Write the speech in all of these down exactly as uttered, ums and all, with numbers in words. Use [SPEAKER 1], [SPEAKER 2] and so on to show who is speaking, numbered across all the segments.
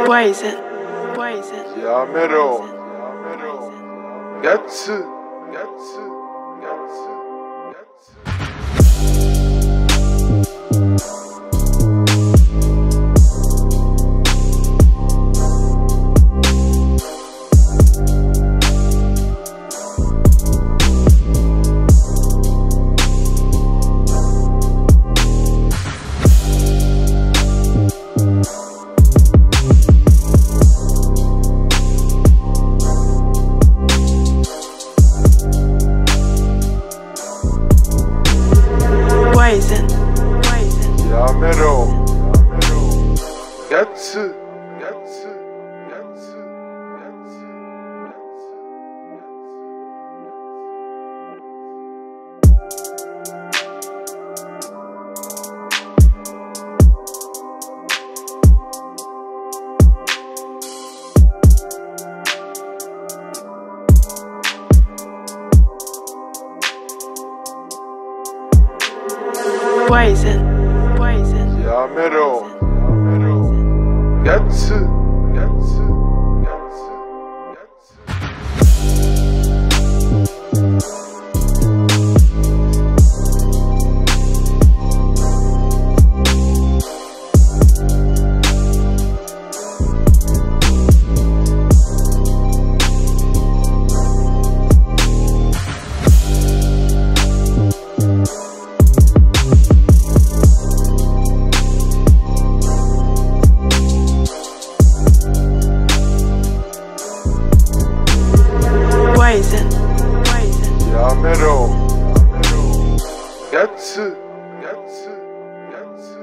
[SPEAKER 1] Poison, poison.
[SPEAKER 2] やめろゲッツゲッツゲッツゲッツ
[SPEAKER 1] Poison, poison.
[SPEAKER 2] やめろゲッツゲッツゲッツゲッツゲッツ
[SPEAKER 1] Poison, poison.
[SPEAKER 2] やめろゲッツゲッツゲッツゲッツ
[SPEAKER 1] Poison, poison.
[SPEAKER 2] やめろゲッツゲッツゲッツゲッツ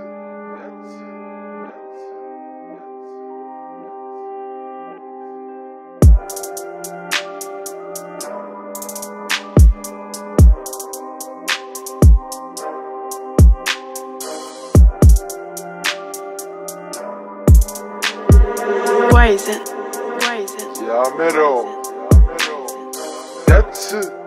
[SPEAKER 1] Poison, poison.
[SPEAKER 2] やめろゲッツ